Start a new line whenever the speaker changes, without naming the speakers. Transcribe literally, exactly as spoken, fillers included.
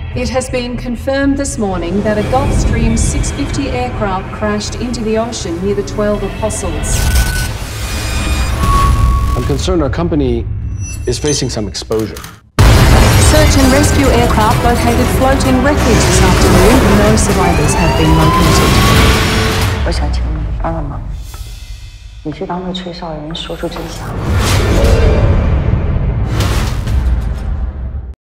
It has been confirmed this morning that a Gulfstream six fifty aircraft crashed into the ocean near the Twelve Apostles.
I'm concerned our company is facing some exposure.
Search and rescue aircraft located floating wreckage this afternoon. No survivors have been located.
我想请你帮个忙，你去帮那吹哨人说出真相。